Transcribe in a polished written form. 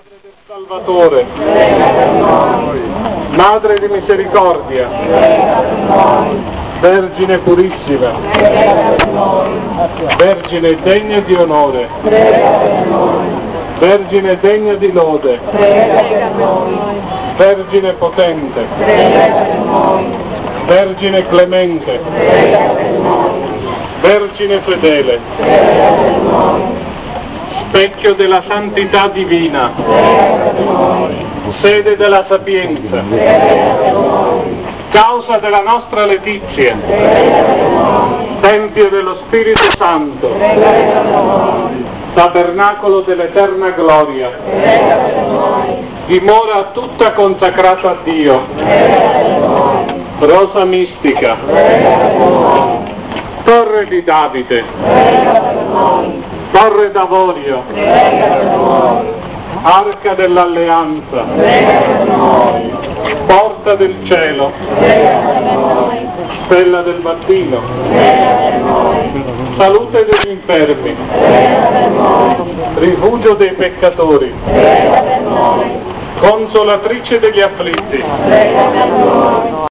Madre del Salvatore, Madre di misericordia, Vergine purissima, Vergine degna di onore, Vergine degna di lode, Vergine potente, Vergine clemente, Vergine fedele, specchio della santità divina, sede della sapienza, causa della nostra letizia, tempio dello Spirito Santo, tabernacolo dell'eterna gloria, dimora tutta consacrata a Dio, rosa mistica, torre di Davide, torre d'avorio, arca dell'alleanza, porta del cielo, stella del mattino, salute degli infermi, rifugio dei peccatori, consolatrice degli afflitti,